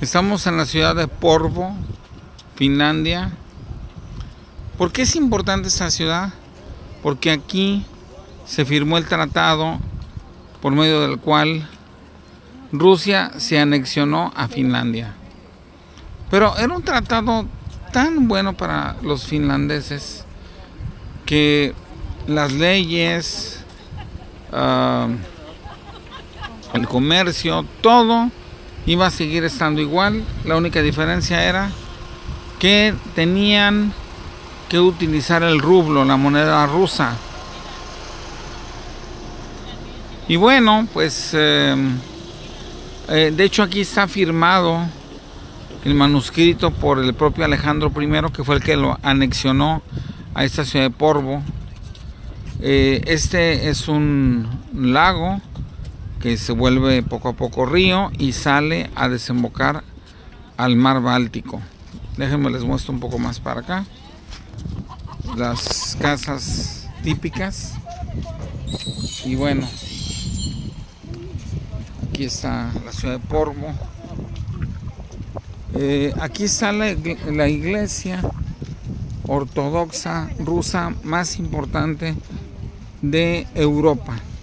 Estamos en la ciudad de Porvoo, Finlandia. ¿Por qué es importante esta ciudad? Porque aquí se firmó el tratado por medio del cual Rusia se anexionó a Finlandia. Pero era un tratado tan bueno para los finlandeses que las leyes, el comercio, todo iba a seguir estando igual. La única diferencia era que tenían que utilizar el rublo, la moneda rusa. Y bueno, pues de hecho aquí está firmado el manuscrito por el propio Alejandro I, que fue el que lo anexionó a esta ciudad de Porvoo. Este es un lago que se vuelve poco a poco río y sale a desembocar al mar Báltico. Déjenme les muestro un poco más para acá. Las casas típicas. Y bueno, aquí está la ciudad de Porvoo. Aquí está la iglesia ortodoxa rusa más importante de Europa.